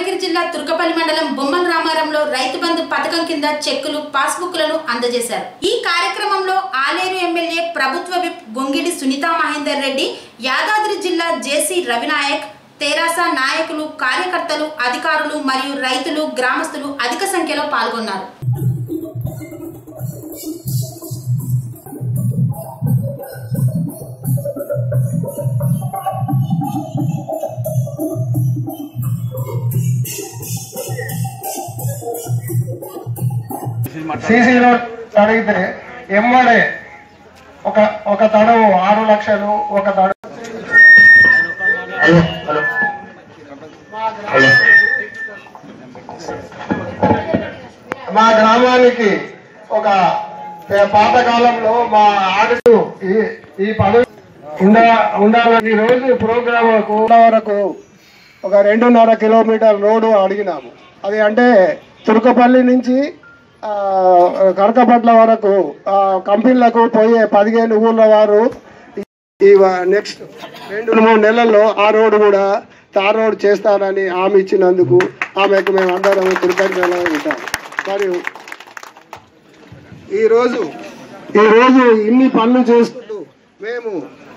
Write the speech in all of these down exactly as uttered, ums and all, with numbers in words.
భువనగిరి జిల్లా తుర్కపల్లి మండలం బొమ్మల రామారంలో రైతు బంధు పథకం కింద చెక్కులు పాస్బుక్లను అందజేశారు। ఈ కార్యక్రమంలో ఆలేరు ఎమ్మెల్యే ప్రభుత్వ విప్ గొంగిడి సునీతా మహేందర్ రెడ్డి, యాదాద్రి జిల్లా జేసీ రవినాయక్, తెరాస నాయకులు, కార్యకర్తలు, అధికారులు మరియు రైతులు, గ్రామస్తులు అధిక సంఖ్యలో పాల్గొన్నారు। సీసీ రోడ్ అడిగితే ఎమ్మడే ఒక ఒక తడవు ఆరు లక్షలు ఒక తడవు మా గ్రామానికి ఒక పాతకాలంలో మా ఆడుతూ ఈ ఈ పదవి ఉండాలని ఈ రోజు ప్రోగ్రామ్ వరకు ఒక రెండున్నర కిలోమీటర్ రోడ్డు అడిగినాము। అది అంటే తుర్కపల్లి నుంచి కరకపట్ల వరకు కంపెనీలకు పోయే పదిహేను ఊళ్ళ వారు ఈ నెక్స్ట్ రెండు మూడు నెలల్లో ఆ రోడ్డు కూడా తార్ రోడ్ చేస్తానని హామీ ఇచ్చినందుకు ఆమెకు మేము అందరం కృతజ్ఞతలు ఉంటాం। మరియు ఈరోజు ఈరోజు ఇన్ని పనులు చేసుకుంటూ మేము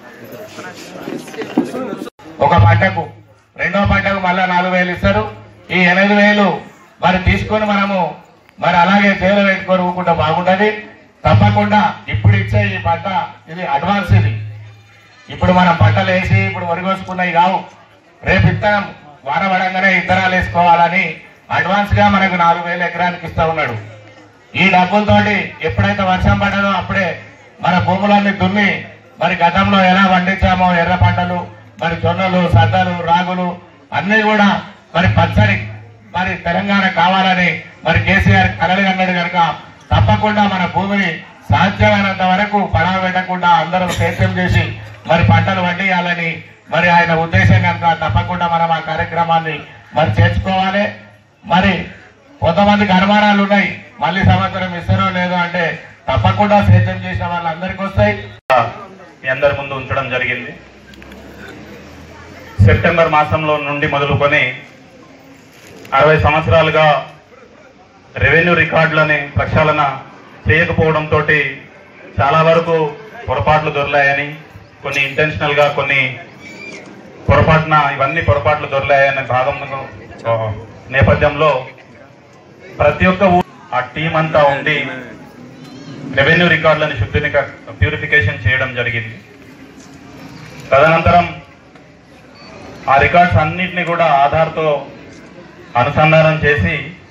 ఒక పంటకు రెండో పంటకు మళ్ళా నాలుగు వేలు ఇస్తారు। ఈ ఎనిమిది వేలు మరి తీసుకొని మనము మరి అలాగే చేలు పెట్టుకొని ఊరుకుంటే బాగుంటుంది। తప్పకుండా ఇప్పుడు ఇచ్చే ఈ పంట ఇది అడ్వాన్స్, ఇది ఇప్పుడు మనం పంటలు వేసి ఇప్పుడు వరిగోసుకున్నవి కావు, రేపు ఇత్తనం వాన పడంగానే ఇత్తనాలు వేసుకోవాలని అడ్వాన్స్ గా మనకు నాలుగు వేలు ఎకరానికి ఇస్తా ఉన్నాడు। ఈ డబ్బులతోటి ఎప్పుడైతే వర్షం పడ్డదో అప్పుడే మన భూములన్నీ దున్ని మరి గతంలో ఎలా పండించామో ఎర్ర పంటలు, మరి జొన్నలు, సద్దలు, రాగులు అన్ని కూడా మరి పచ్చడి మరి తెలంగాణ కావాలని మరి కేసీఆర్ కలలు అన్నాడు కనుక తప్పకుండా మన భూమిని సాధ్యమైనంత వరకు పడవ పెట్టకుండా అందరూ సేద్యం చేసి మరి పంటలు పండియాలని మరి ఆయన ఉద్దేశం కనుక తప్పకుండా మనం ఆ కార్యక్రమాన్ని మరి చేర్చుకోవాలి। మరి కొంతమందికి అనుమానాలు ఉన్నాయి, మళ్ళీ సంవత్సరం ఇస్తారో లేదో అంటే తప్పకుండా సేద్యం చేసిన వాళ్ళందరికీ వస్తాయి। మీ అందరి ముందు ఉంచడం జరిగింది। సెప్టెంబర్ మాసంలో నుండి మొదలుకొని అరవై సంవత్సరాలుగా రెవెన్యూ రికార్డులని ప్రక్షాళన చేయకపోవడంతో చాలా వరకు పొరపాట్లు దొరికాయని, కొన్ని ఇంటెన్షనల్ గా కొన్ని పొరపాటున ఇవన్నీ పొరపాట్లు దొరికాయనే భాగం నేపథ్యంలో ప్రతి ఒక్క ఆ టీం అంతా ఉండి రెవెన్యూ రికార్డులను శుద్ధి ప్యూరిఫికేషన్ చేయడం జరిగింది। తదనంతరం ఆ రికార్డ్స్ అన్నింటినీ కూడా ఆధార్తో అనుసంధానం చేసి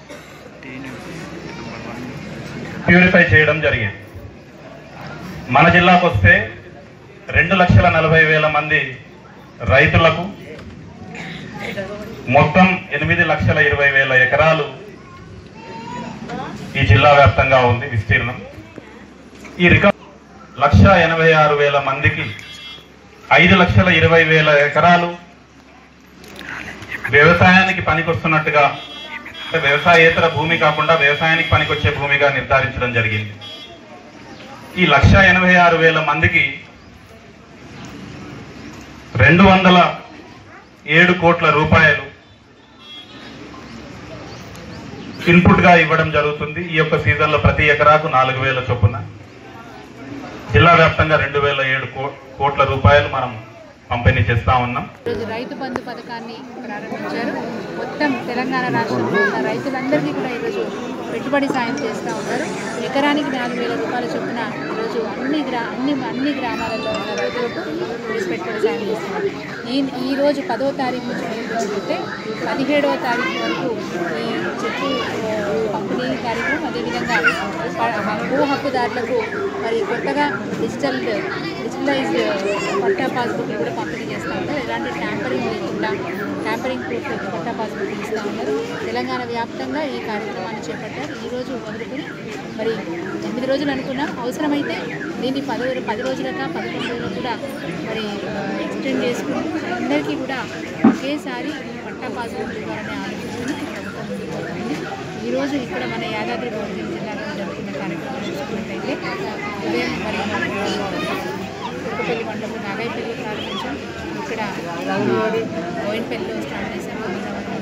ప్యూరిఫై చేయడం జరిగింది। మన జిల్లాకు వస్తే రెండు లక్షల నలభై వేల మంది రైతులకు మొత్తం ఎనిమిది లక్షల ఇరవై వేల ఎకరాలు ఈ జిల్లా వ్యాప్తంగా ఉంది విస్తీర్ణం। ఈ రికార్డ్ లక్ష ఎనభై ఆరు వేల మందికి ఐదు లక్షల ఇరవై వేల ఎకరాలు వ్యవసాయానికి పనికొస్తున్నట్టుగా, వ్యవసాయేతర భూమి కాకుండా వ్యవసాయానికి పనికొచ్చే భూమిగా నిర్ధారించడం జరిగింది। ఈ లక్ష ఎనభై ఆరు వేల మందికి రెండు వందల ఏడు కోట్ల రూపాయలు ఇన్పుట్ గా ఇవ్వడం జరుగుతుంది। ఈ యొక్క సీజన్ లో ప్రతి ఎకరాకు నాలుగు వేల చొప్పున జిల్లా వ్యాప్తంగా రెండు వేల ఏడు కోట్ల రూపాయలు మనం పంపిణీ చేస్తా ఉన్నాం। రైతు బంధు పథకాన్ని ప్రారంభించారు। మొత్తం తెలంగాణ రాష్ట్రంలో ఉన్న రైతులందరికీ కూడా ఈరోజు పెట్టుబడి సాయం చేస్తూ ఉన్నారు। ఎకరానికి నాలుగు వేల రూపాయల చొప్పున ఈరోజు అన్ని గ్రా అన్ని అన్ని గ్రామాలలో ఉన్న రైతులకు పెట్టుబడి సాయం చేస్తున్నారు। ఈ ఈరోజు పదో తారీఖు నుంచి మొదలుపెట్టుకుంటే పదిహేడవ తారీఖు వరకు ఈ చెట్టు పంపిణీ కార్యక్రమం, అదేవిధంగా భూ హక్కుదారులకు మరి కొత్తగా డిజిటల్ డిజిటలైజ్డ్ పట్టా పాస్బుక్ కూడా పంపిణీ చేస్తూ ఉన్నారు। ఎలాంటి ట్యాంపరింగ్ లేకుండా ట్యాంపరింగ్ ప్రూఫ్ పట్టా పాస్బుక్ ఇస్తూ ఉన్నారు। తెలంగాణ వ్యాప్తంగా ఈ కార్యక్రమాన్ని చేపట్టారు। ఈరోజు మొదలుకొని మరి ఎనిమిది రోజులు అనుకున్నాం, అవసరమైతే దీన్ని పది పది రోజులక పదకొండు రోజులు కూడా మరి ఎక్స్టెండ్ చేసుకుని అందరికీ కూడా ఒకేసారి పట్టా పాస్బుక్ ఇవ్వాలనే ఆలోచన ప్రభుత్వం ముందుకోతుంది। ఈరోజు ఇక్కడ మన యాదాద్రి భువనగిరి జిల్లాలో జరుగుతున్న కార్యక్రమం చూసుకున్నట్టయితే ఉదయం మరి తుర్కపల్లి మండలం నాగాయపల్లిలో ప్రారంభించాం, ఇక్కడ బోయినపల్లిలో స్టార్ట్ చేశాము,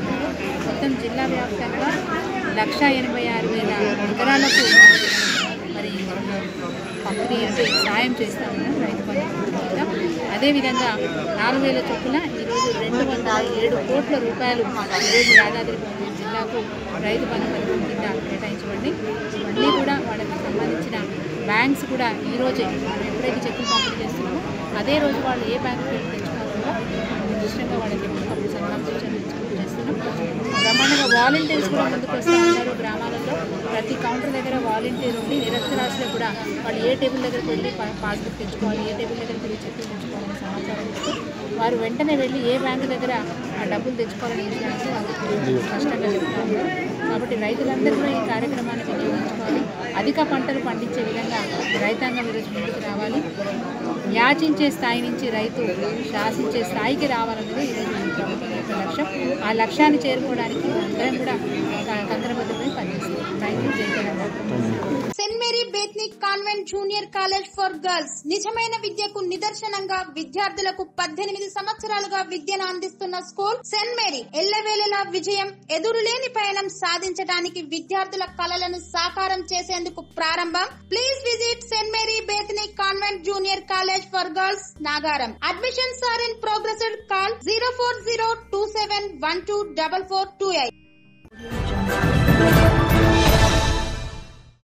మొత్తం జిల్లా వ్యాప్తంగా లక్ష ఎనభై ఆరు వేల ఎకరాలకు మరి పంపిణీ అంటే సాయం చేస్తూ ఉన్నాం రైతు బంధు కింద. అదేవిధంగా నాలుగు వేల చొప్పున ఈరోజు రెండు వందల ఏడు కోట్ల రూపాయలు ఈరోజు యాదాద్రి భువనగిరి జిల్లాకు రైతు బంధు పథకం కింద కేటాయించబడి ఇవన్నీ కూడా వాళ్ళకి సంబంధించిన బ్యాంక్స్ కూడా ఈరోజే మనం ఎప్పుడైతే చెక్కులు పంపిణీ చేస్తున్నామో అదే రోజు వాళ్ళు ఏ బ్యాంకుకి వెళ్ళి తెచ్చుకోవాలో కూడా నిర్దిష్టంగా వాళ్ళకి ఎప్పటికప్పుడు సలహా సూచనలు ఇచ్చుకుంటూ చేస్తున్నాం. బ్రహ్మాండంగా వాలంటీర్స్ కూడా ముందుకు వస్తూ ఉన్నారు. గ్రామాలలో ప్రతి కౌంటర్ దగ్గర వాలంటీర్ ఉండి నిరక్షరాస్యులు కూడా వాళ్ళు ఏ టేబుల్ దగ్గరికి వెళ్ళి పాస్బుక్ తెచ్చుకోవాలి, ఏ టేబుల్ దగ్గరికి వెళ్ళి చెక్కులు తెచ్చుకోవాలని సమాచారం ఇస్తూ వారు వెంటనే వెళ్ళి ఏ బ్యాంకు దగ్గర ఆ డబ్బులు తెచ్చుకోవాలనే విషయాన్ని వాళ్ళకి స్పష్టంగా చెప్తా ఉన్నారు. కాబట్టి రైతులందరూ కూడా ఈ కార్యక్రమాన్ని వినియోగించుకోవాలి. అధిక పంటలు పండించే విధంగా రైతాంగం ఈరోజు ముందుకు రావాలి. యాచించే స్థాయి నుంచి రైతు శాసించే స్థాయికి రావాలన్నది ఈరోజు ఈ ప్రభుత్వం యొక్క లక్ష్యం. ఆ లక్ష్యాన్ని చేరుకోవడానికి అందరం కూడా కంకణబద్ధమై పనిచేస్తాం. రైతు జై Telangana. Saint Mary Bethnik convent junior college for girls నిజమైన విద్యకు నిదర్శనంగా విద్యార్థులకు పద్దెనిమిది సంవత్సరాలుగా విద్యను అందిస్తున్న స్కూల్ సెయింట్ మేరీ ఎల్లవేళలా విజయం, ఎదురులేని పయనం సాధించడానికి విద్యార్థుల కలలను సాకారం చేసేందుకు ప్రారంభం. Please visit Saint Mary Bethnik convent junior college for girls Nagaram. Admissions are in progress. Call zero four zero two seven one two double four two eight.